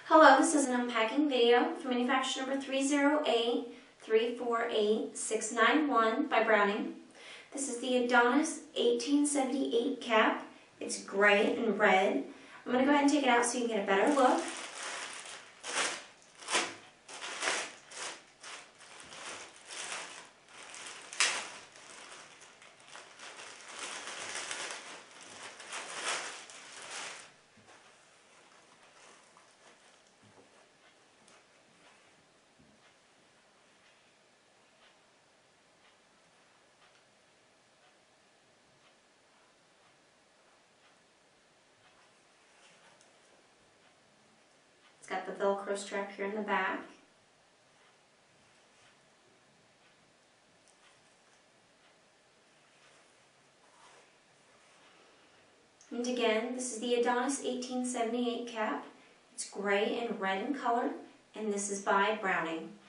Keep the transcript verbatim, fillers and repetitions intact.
Hello, this is an unpacking video for manufacturer number three zero eight three four eight six nine one by Browning. This is the Adonis eighteen seventy-eight cap. It's gray and red. I'm going to go ahead and take it out so you can get a better look. It's got the Velcro strap here in the back. And again, this is the Adonis eighteen seventy-eight cap. It's gray and red in color, and this is by Browning.